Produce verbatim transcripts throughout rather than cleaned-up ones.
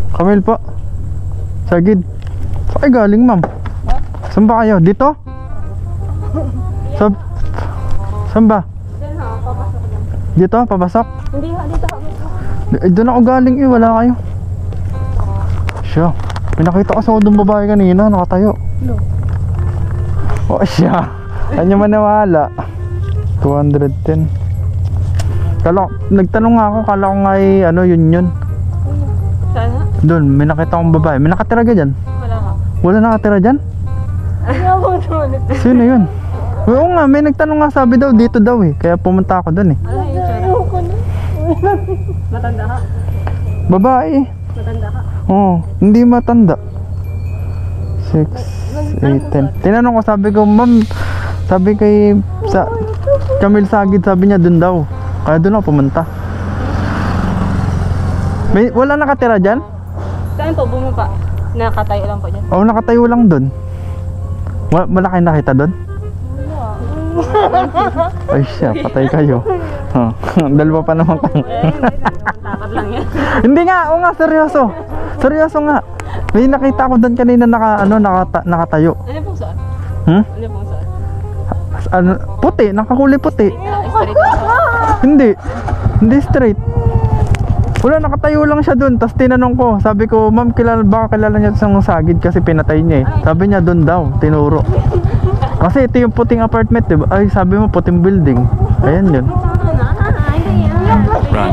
Kamil po. Sagid. Saan kayo galing, ma'am? Saan ba kayo? Dito? Sa... Saan ba? Dito? Papasok? Hindi ha, dito kami. Eh, doon ako galing eh, wala kayo. Siya. May nakita ko sa doon babae kanina, nakatayo. No. Oh, siya. Kanya maniwala. two hundred ten. Kala, nagtanong nga ako, kala ko nga eh, ano yun yun. Saan ha? Doon, may nakita akong babae. May nakatira ka dyan? Wala ka. Wala nakatira dyan? Ayaw mo naman. Sino yun? Oo nga, may nagtanong nga, sabi daw dito daw eh. Kaya pumunta ako doon eh. Ano yung tsura? Ayoko na. Matanda ka? Babae. Matanda ka? Oo, hindi matanda. six, eight, ten. Tinanong ko, sabi ko, ma'am, sabi kay sa Kamil Sagid, sabi niya doon daw. Kaya doon ako pumunta. May, wala nakatira dyan? Saan po bumaba? Nakatayo lang po dyan. Oo, nakatayo lang doon. Wala, wala kayo nakita doon? Ay siya, patay kayo. Huh. Dalawa pa naman kayo. Takot lang yan. Hindi nga, oo nga, seryoso. Seryoso nga. May nakita ko doon kanina naka, ano, nakata, nakatayo. Ano pong saan? Hmm? Ano pong saan? Ano, puti, nakakulay puti. Ah, straight lang po. Hindi. Hindi straight. Wala, nakatayo lang siya doon. Tapos tinanong ko, sabi ko, ma'am, kilala, baka kilala niya sa Sagid kasi pinatay niya eh. Sabi niya doon daw, tinuro. Kasi ito yung puting apartment, diba? Ay, sabi mo, puting building. Ayan yun. Run.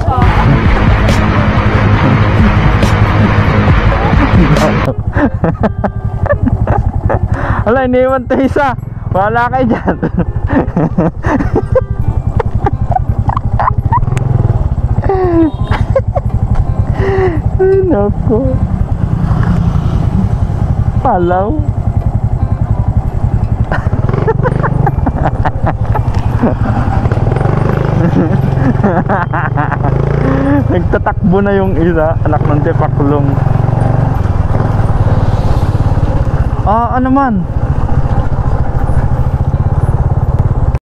Wala, iniwan to isa. Wala kayo dyan. Ay, naku. Palaw. Nagtatakbo na yung isa, anak ng Tepakulong. Ah, ano man?